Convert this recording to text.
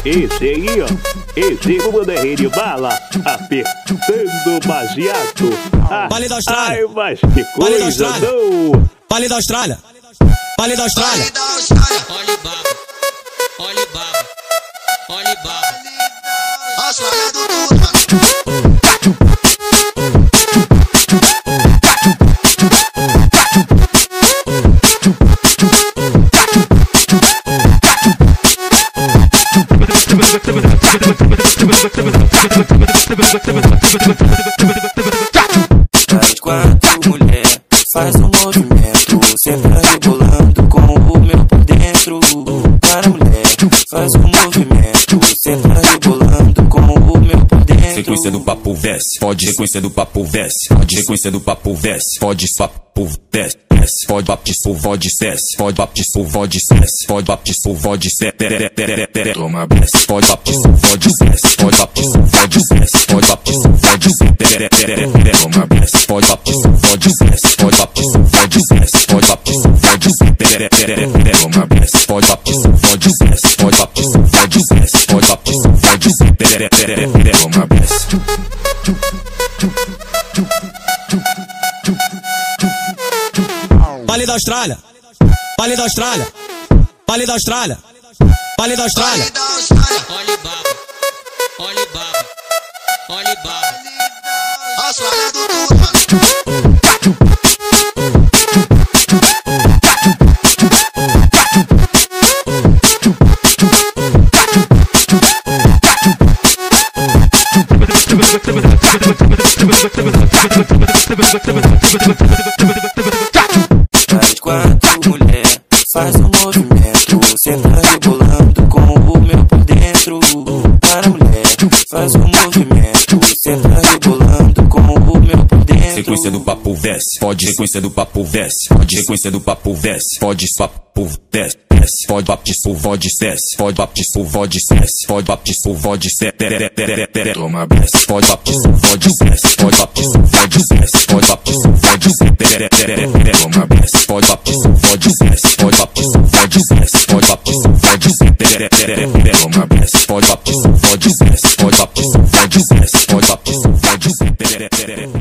Esse aí, ó. Esse comando é rei de bala, apertando o baseado. Vale da Austrália. Ai, mas que coisa, não. Vale da Austrália. Vale da Austrália. Olha o baba, olha o baba, olha o baba. Austrália do Faz quatro mulher, faz um movimento, senta rebolando com o meu por dentro. Para mulher, faz um movimento, senta rebolando com o meu por dentro. Sequência do papo veste, pode sequência do papo veste, pode sequência do papo veste, pode papo veste. Pode baptismo, pode cesse, pode baptismo, pode cesse, pode baptismo, pode cesse, toma best, pode baptismo, pode cesse, pode baptismo, pode cesse, pode baptismo, pode cesse, toma best, pode baptismo, pode cesse, pode baptismo, pode cesse, pode baptismo, pode cesse, toma best, pode baptismo, pode cesse, pode baptismo, pode cesse, pode baptismo, pode cesse, toma best. Vale da Austrália. Vale da Austrália. Vale da Austrália. Vale da Austrália. Olha o baba, olha o baba, olha o baba. Austrália do Faz quatro mulher, faz um movimento, senta rebolando com o meu por dentro. Para mulher, faz um movimento, senta rebolando com o meu por dentro. Sequência do papo veste, pode sequência do papo veste, pode sequência do papo veste, pode papo veste. Pode baptismo, pode cesse, pode baptismo, pode cesse, pode baptismo, pode cesse, toma best, pode baptismo, pode cesse, pode baptismo, pode cesse, pode baptismo, pode cesse, toma best, pode baptismo, pode cesse, pode baptismo, pode cesse, pode baptismo, pode cesse, toma best, pode baptismo, pode cesse, pode baptismo, pode cesse, pode baptismo, pode cesse.